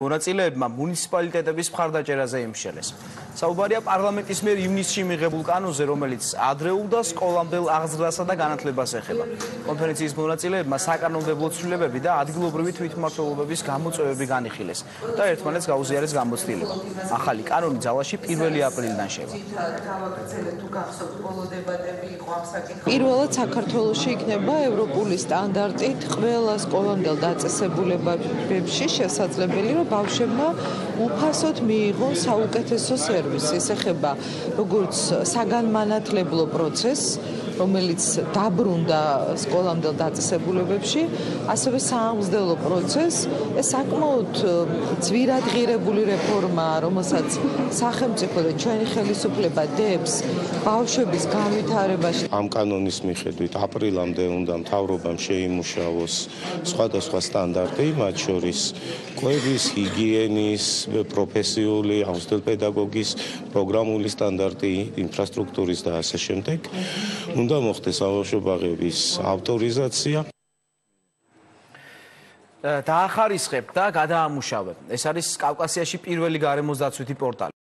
მონაწილეებმა მუნიციპალიტეტების მხარდაჭერაზე იმშელეს. საუბარია პარლამენტის მიერ ივნისში მიღებულ კანონზე, რომელიც ადრეულ და სკოლამდელ აღზრდასა და განათლებას ეხება. კონფერენციის მონაწილეებმა საკანონმდებლო ცვლილებები და ადგილობრივი თვითმმართველობების გამოწვევები განიხილეს და ერთმანეთს გაუზიარეს გამოცდილება. ახალი კანონი ძალაში 1 აპრილიდან შევა. პირველად საქართველოში იქნება ევროპული სტანდარტით ყველა სკოლამდელ დაწესებულებებში შესაძლებელი, რომ ბავშვებმა უფასოდ მიიღონ საუკეთესო სერვისი. ეს ეხება როგორც საგანმანათლებლო პროცესს, რომელიც დაბრუნდა სკოლამდელ დაწესებულებებში, ასევე საამზდელო პროცესს. ეს საკმაოდ ძვირადღირებული რეფორმაა, რომელსაც სახელმწიფო და ჩვენი ხელისუფლება დებს ბავშვების განვითარებაში. ამ კანონის მიხედვით აპრილამდე უნდა მთავრობამ შეიმუშაოს სხვადასხვა სტანდარტი, მათ შორის კვების, ჰიგიენის, პროფესიული, აღზრდელპედაგოგის, პროგრამული სტანდარტი, ინფრასტრუქტურის და ასე შემდეგ. უნდა მოხდეს საბავშვო ბაღების ავტორიზაცია. დაახარისხებ და გადაამუშავებ. ეს არის კავკასიაში პირველი გარემოს დაცვითი პორტალი.